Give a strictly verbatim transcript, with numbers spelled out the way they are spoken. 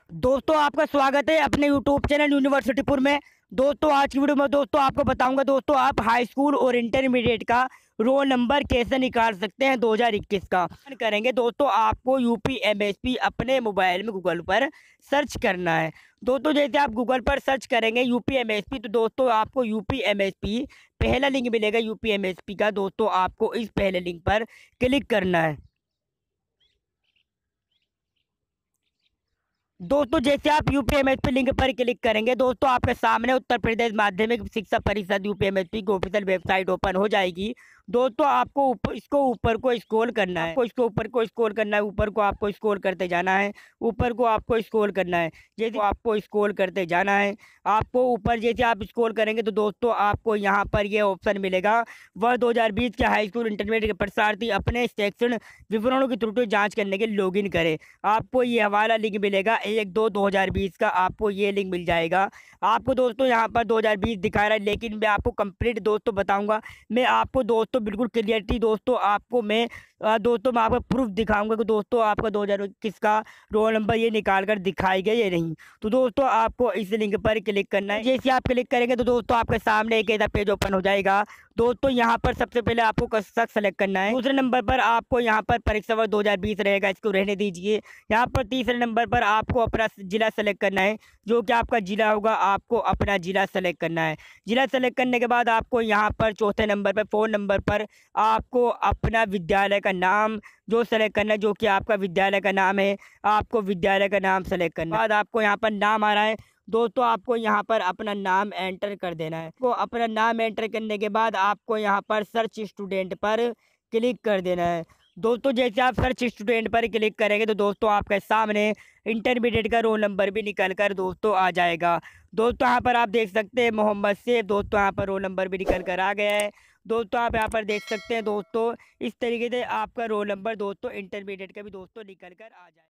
दोस्तों आपका स्वागत है अपने यूट्यूब चैनल यूनिवर्सिटीपुर में। दोस्तों आज की वीडियो में दोस्तों आपको बताऊंगा दोस्तों आप हाई स्कूल और इंटरमीडिएट का रोल नंबर कैसे निकाल सकते हैं दो हज़ार इक्कीस का करेंगे। दोस्तों आपको यूपी एमएसपी अपने मोबाइल में गूगल पर सर्च करना है। दोस्तों जैसे आप गूगल पर सर्च करेंगे यूपी एमएसपी तो दोस्तों आपको यूपी एमएसपी पहला लिंक मिलेगा यूपी एमएसपी का। दोस्तों आपको इस पहले लिंक पर क्लिक करना है। दोस्तों जैसे आप यूपीएमएसपी लिंक पर क्लिक करेंगे दोस्तों आपके सामने उत्तर प्रदेश माध्यमिक शिक्षा परिषद यूपीएमएसपी की ऑफिशियल वेबसाइट ओपन हो जाएगी। दोस्तों आपको ऊपर इसको ऊपर को स्क्रॉल करना है, आपको इसको ऊपर को स्क्रॉल करना है, ऊपर को आपको स्क्रॉल करते जाना है, ऊपर को आपको स्क्रॉल करना है। जैसे आपको स्क्रॉल करते जाना है, आपको ऊपर जैसे आप स्क्रॉल करेंगे तो दोस्तों आपको यहाँ पर ये ऑप्शन मिलेगा, वह दो हज़ार बीस के हाई स्कूल इंटरमीडिएट के परीक्षार्थी अपने शैक्षणिक विवरणों की त्रुटि जांच करने के लिए लॉगिन करें। आपको ये हवाला लिंक मिलेगा एक दो दो हज़ार बीस का, आपको ये लिंक मिल जाएगा। आपको दोस्तों यहाँ पर दो हज़ार बीस दिखा रहा है, लेकिन मैं आपको कंप्लीट दोस्तों बताऊंगा। मैं आपको दोस्तों बिल्कुल क्लियरिटी दोस्तों आपको मैं अ, दोस्तों मैं आपको प्रूफ दिखाऊंगा कि दोस्तों आपका दो हज़ार इक्कीस का रोल नंबर ये निकाल कर दिखाई गई है नहीं। तो दोस्तों आपको इस लिंक पर क्लिक करना है। जैसे आप क्लिक करेंगे तो दोस्तों आपके सामने एक ऐसा पेज ओपन हो जाएगा। दोस्तों यहाँ पर सबसे पहले आपको कक्षा सेलेक्ट करना है। दूसरे नंबर पर आपको यहाँ पर परीक्षा वर्ष दो हज़ार बीस रहेगा, इसको रहने दीजिए। यहाँ पर तीसरे नंबर पर आपको अपना जिला सेलेक्ट करना है, जो कि आपका जिला होगा, आपको अपना जिला सेलेक्ट करना है। जिला सेलेक्ट करने के बाद आपको यहाँ पर चौथे नंबर पर फोन नंबर पर आपको अपना विद्यालय का नाम जो सेलेक्ट करना है, जो कि आपका विद्यालय का नाम है, आपको विद्यालय का नाम सेलेक्ट करना है। बाद आपको यहाँ पर नाम आ रहा है, दोस्तों आपको यहाँ पर अपना नाम एंटर कर देना है। को अपना नाम एंटर करने के बाद आपको यहाँ पर सर्च स्टूडेंट पर क्लिक कर देना है। दोस्तों जैसे आप सर्च स्टूडेंट पर क्लिक करेंगे तो दोस्तों आपके सामने इंटरमीडिएट का रोल नंबर भी निकल कर दोस्तों आ जाएगा। दोस्तों यहाँ पर आप देख सकते हैं मोहम्मद से दोस्तों यहाँ पर रोल नंबर भी निकल कर आ गया है। दोस्तों आप यहाँ पर देख सकते हैं दोस्तों इस तरीके से आपका रोल नंबर दोस्तों इंटरमीडिएट का भी दोस्तों निकल कर आ जाए।